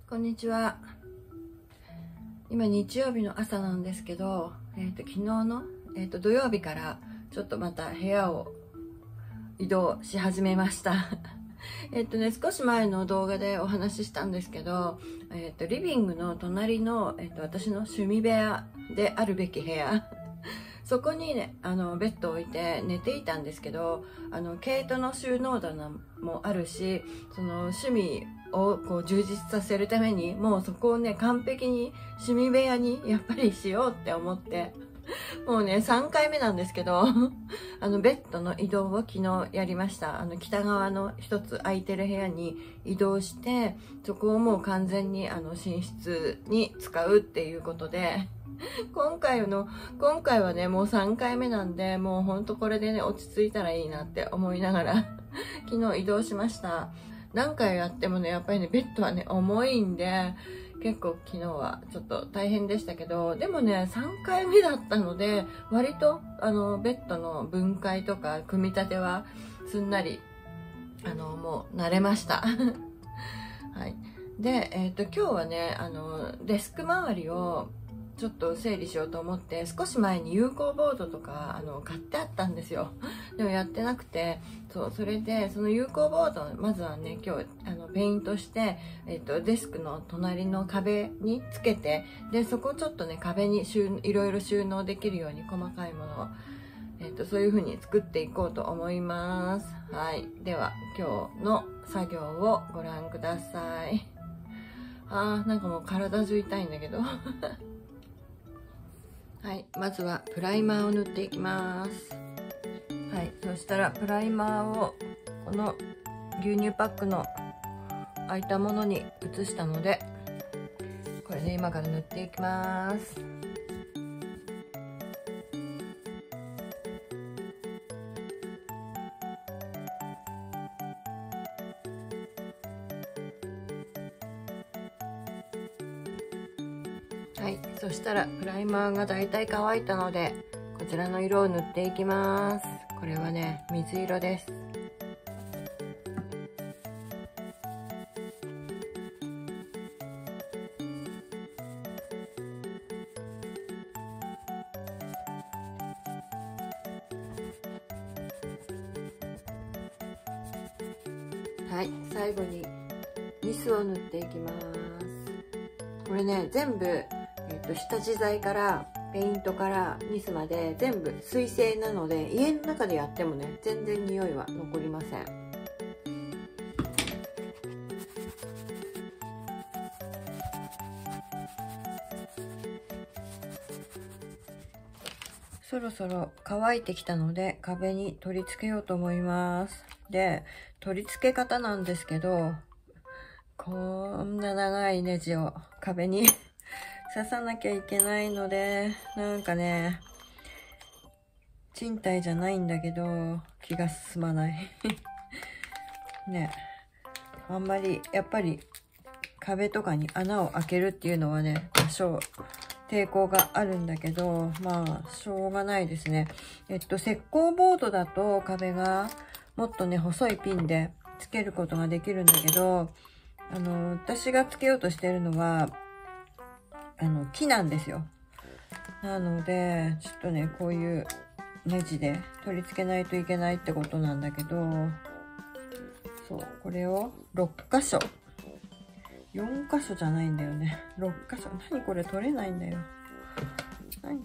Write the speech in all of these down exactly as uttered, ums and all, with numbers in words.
こんにちは。今日曜日の朝なんですけど、えー、と昨日の、えー、と土曜日からちょっとまた部屋を移動し始めましたえっとね少し前の動画でお話ししたんですけど、えー、とリビングの隣の、えー、と私の趣味部屋であるべき部屋そこにねあのベッドを置いて寝ていたんですけど、あの毛糸の収納棚もあるし、その趣味をこう充実させるためにもうそこをね完璧に趣味部屋にやっぱりしようって思って、もうねさんかいめなんですけどあのベッドの移動を昨日やりました。あの北側の一つ空いてる部屋に移動して、そこをもう完全にあの寝室に使うっていうことで、今回の今回はねもうさんかいめなんで、もうほんとこれでね落ち着いたらいいなって思いながら昨日移動しました。何回やってもねやっぱりねベッドはね重いんで、結構昨日はちょっと大変でしたけど、でもねさんかいめだったので割とあのベッドの分解とか組み立てはすんなりあのもう慣れましたはい。で、えーと、今日はねあのデスク周りをちょっと整理しようと思って、少し前に有効ボードとかあの買ってあったんですよ。でもやってなくて、そうそれでその有効ボードをまずはね今日あのペイントして、えっと、デスクの隣の壁につけて、でそこをちょっとね壁に収いろいろ収納できるように細かいものを、えっと、そういう風に作っていこうと思います。はい、では今日の作業をご覧ください。あーなんかもう体中痛いんだけどはい、まずはプライマーを塗っていきます。はい、そしたらプライマーをこの牛乳パックの空いたものに移したので、これで今から塗っていきます。はい、そしたらプライマーがだいたい乾いたので、こちらの色を塗っていきます。これはね水色です。はい、最後にニスを塗っていきます。これね全部、えー、と下地材からペイントからニスまで全部水性なので、家の中でやってもね全然匂いは残りません。そろそろ乾いてきたので壁に取り付けようと思います。で、取り付け方なんですけど、こんな長いネジを壁に刺さなきゃいけないので、なんかね賃貸じゃないんだけど気が進まないね、あんまりやっぱり壁とかに穴を開けるっていうのはね多少抵抗があるんだけど、まあしょうがないですね。えっと石膏ボードだと壁がもっとね細いピンでつけることができるんだけど、あの私がつけようとしてるのはあの木なんですよ。なのでちょっとねこういうネジで取り付けないといけないってことなんだけど、そうこれをろっかしょ、よんかしょじゃないんだよね、ろっかしょ。何これ取れないんだよ。何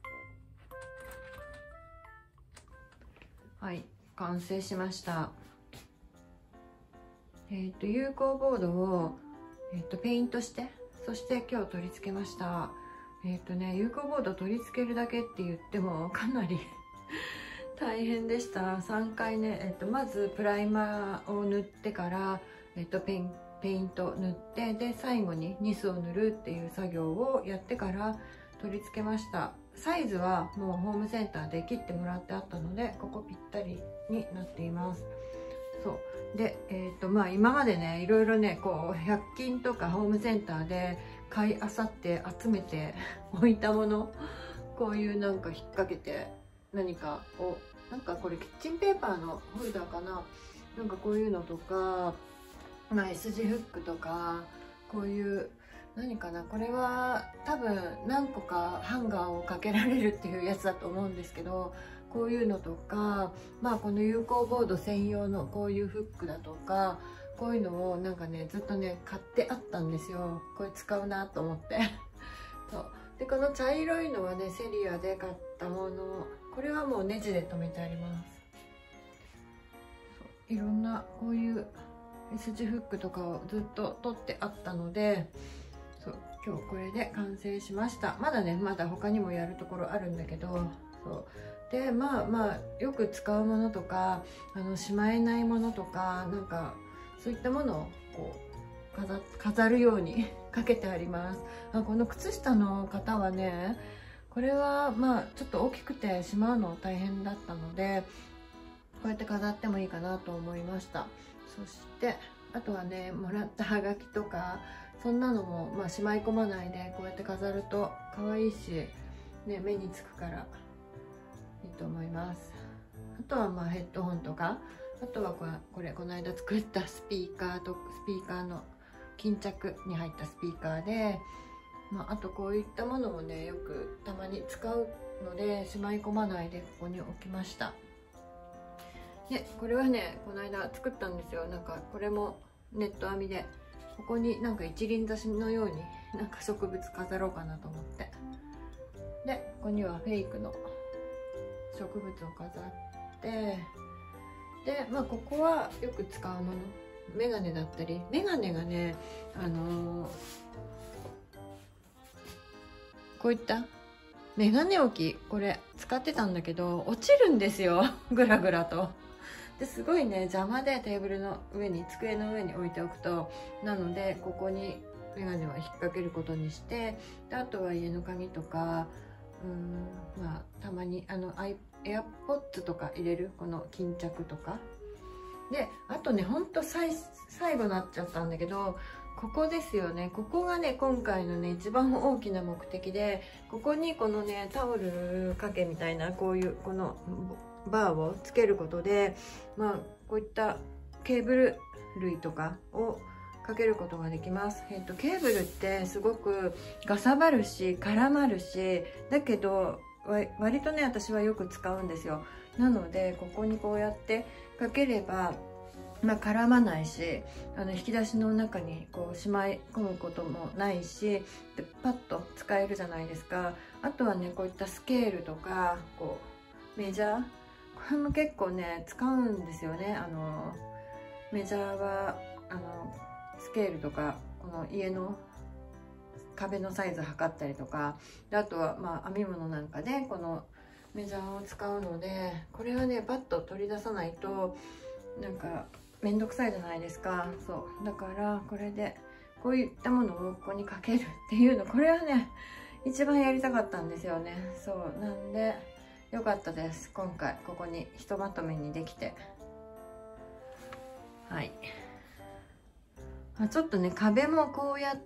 はい、完成しました。 えー、と有効ボードを、えー、とペイントして、そして今日取り付けました。えっ、とね有効ボード取り付けるだけって言ってもかなり大変でした。さんかいね、えー、とまずプライマーを塗ってから、えー、とペインペイント塗って、で最後にニスを塗るっていう作業をやってから取り付けました。サイズはもうホームセンターで切ってもらってあったので、ここぴったりになっています。そうで、えーとまあ、今までねいろいろねこうひゃく均とかホームセンターで買いあさって集めて置いたもの、こういうなんか引っ掛けて何かを、なんかこれキッチンペーパーのホルダーかな、なんかこういうのとか、まあ、S 字フックとか、こういう何かな、これは多分何個かハンガーをかけられるっていうやつだと思うんですけど、こういうのとか、まあこの有効ボード専用のこういうフックだとか、こういうのをなんかねずっとね買ってあったんですよ。これ使うなと思ってそうで、この茶色いのはねセリアで買ったもの、これはもうネジで留めてあります。そういろんなこういう S 字フックとかをずっと取ってあったので、そう今日これで完成しました。まだねまだ他にもやるところあるんだけど、そうでまあまあよく使うものとか、あのしまえないものとか、なんかそういったものをこう 飾, 飾るようにかけてあります。あ、この靴下の方はね、これはまあちょっと大きくてしまうの大変だったので、こうやって飾ってもいいかなと思いました。そしてあとはね、もらったハガキとかそんなのも、まあ、しまい込まないでこうやって飾ると可愛いし、ね、目につくからいいと思います。あとはまあヘッドホンとか、あとはこれ、これこの間作ったスピーカーとスピーカーの巾着に入ったスピーカーで、まあ、あとこういったものもねよくたまに使うのでしまい込まないでここに置きました。でこれはねこの間作ったんですよ。なんかこれもネット編みで、ここになんか一輪挿しのようになんか植物飾ろうかなと思って、でここにはフェイクの植物を飾って、でまあここはよく使うもの、メガネだったり、メガネがねあのー、こういったメガネ置き、これ使ってたんだけど落ちるんですよぐらぐらと。ですごいね邪魔で、テーブルの上に机の上に置いておくと、なのでここにメガネは引っ掛けることにして、であとは家の鍵とか、うーんまあたまにあのエアポッツとか入れるこの巾着とかで、あとねほんと最最後になっちゃったんだけど、ここですよね。ここがね今回のね一番大きな目的で、ここにこのねタオル掛けみたいなこういうこのバーをつけることで、まあこういったケーブル類とかをかけることができます。えっとケーブルってすごくかさばるし絡まるし、だけど割とね私はよく使うんですよ。なのでここにこうやってかければ、まあ、絡まないし、あの引き出しの中にこうしまい込むこともないし、でパッと使えるじゃないですか。あとはねこういったスケールとかこうメジャー、これも結構ね使うんですよね。あのメジャーはあのスケールとかこの家の壁のサイズ測ったりとかで、あとはまあ編み物なんかでこのメジャーを使うので、これはねパッと取り出さないとなんかめんどくさいじゃないですか。そうだからこれでこういったものをここにかけるっていうの、これはね一番やりたかったんですよね。そうなんでよかったです、今回ここにひとまとめにできて。はい、あちょっとね壁もこうやって、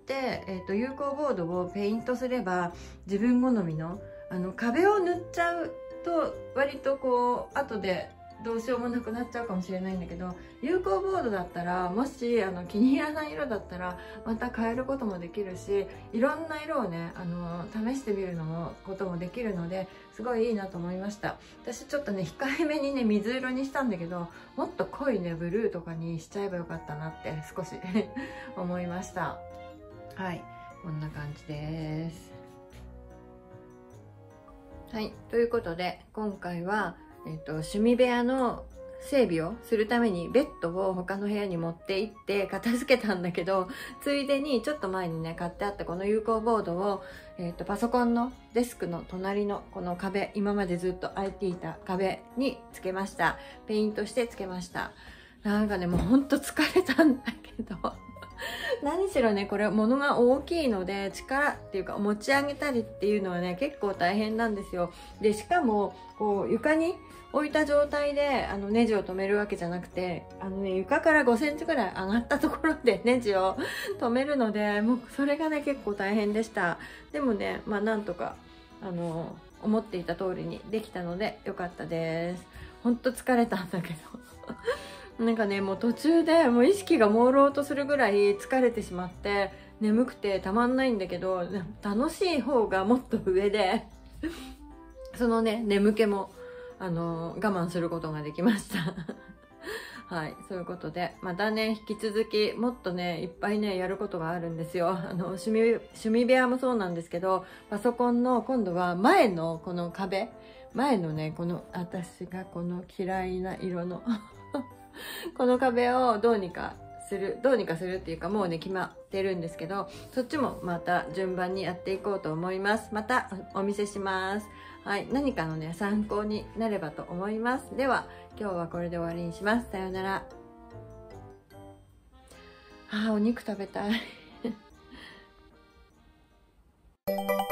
えーと、有効ボードをペイントすれば自分好みのあの壁を塗っちゃうと割とこう後でどうしようもなくなっちゃうかもしれないんだけど、有効ボードだったらもしあの気に入らない色だったらまた変えることもできるし、いろんな色をねあの試してみるのもこともできるので、すごいいいなと思いました。私ちょっとね控えめにね水色にしたんだけど、もっと濃いねブルーとかにしちゃえばよかったなって少し思いました。はい、こんな感じです。はい、ということで今回はえっと、趣味部屋の整備をするためにベッドを他の部屋に持って行って片付けたんだけど、ついでにちょっと前にね買ってあったこの有効ボードを、えー、とパソコンのデスクの隣のこの壁、今までずっと開いていた壁につけました。ペイントしてつけました。なんかね、もうほんと疲れたんだけど何しろね、これ物が大きいので力っていうか持ち上げたりっていうのはね結構大変なんですよ。でしかもこう床に置いた状態であのネジを止めるわけじゃなくて、あのね床からごセンチぐらい上がったところでネジを止めるので、もうそれがね結構大変でした。でもね、まあなんとかあの思っていた通りにできたので良かったです。ほんと疲れたんだけどなんかね、もう途中でもう意識が朦朧とするぐらい疲れてしまって眠くてたまんないんだけど、楽しい方がもっと上でそのね眠気もあの我慢することができましたはい、そういうことでまたね引き続きもっとねいっぱいねやることがあるんですよ。あの趣味趣味部屋もそうなんですけど、パソコンの今度は前のこの壁、前のねこの私がこの嫌いな色のこの壁をどうにかするどうにかするっていうかもうね決まってるんですけど、そっちもまた順番にやっていこうと思います。またお見せします。はい、何かのね参考になればと思います。では今日はこれで終わりにします。さようなら。あー、お肉食べたい